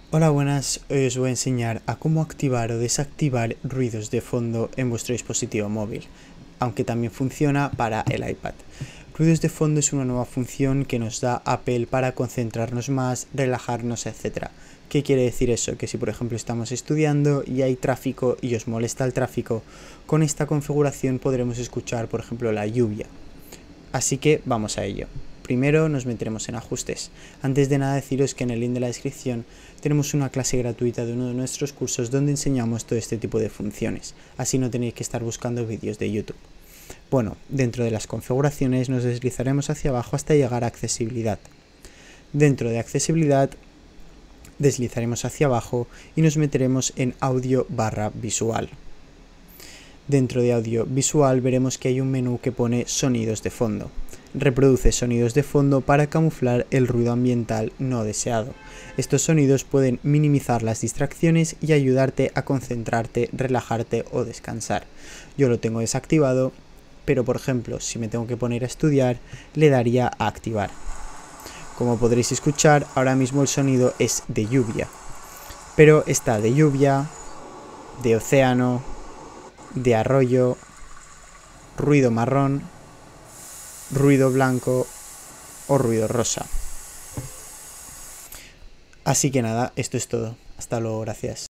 Hola, buenas, hoy os voy a enseñar a cómo activar o desactivar ruidos de fondo en vuestro dispositivo móvil, aunque también funciona para el iPad. Ruidos de fondo es una nueva función que nos da Apple para concentrarnos más, relajarnos, etc. ¿Qué quiere decir eso? Que si por ejemplo estamos estudiando y hay tráfico y os molesta el tráfico, con esta configuración podremos escuchar por ejemplo la lluvia. Así que vamos a ello. Primero nos meteremos en ajustes. Antes de nada deciros que en el link de la descripción tenemos una clase gratuita de uno de nuestros cursos donde enseñamos todo este tipo de funciones. Así no tenéis que estar buscando vídeos de YouTube. Bueno, dentro de las configuraciones nos deslizaremos hacia abajo hasta llegar a accesibilidad. Dentro de accesibilidad deslizaremos hacia abajo y nos meteremos en audio/visual. Dentro de audiovisual veremos que hay un menú que pone sonidos de fondo. Reproduce sonidos de fondo para camuflar el ruido ambiental no deseado. Estos sonidos pueden minimizar las distracciones y ayudarte a concentrarte, relajarte o descansar. Yo lo tengo desactivado, pero por ejemplo, si me tengo que poner a estudiar, le daría a activar. Como podréis escuchar, ahora mismo el sonido es de lluvia, pero está de lluvia, de océano, de arroyo, ruido marrón, ruido blanco o ruido rosa. Así que nada, esto es todo. Hasta luego, gracias.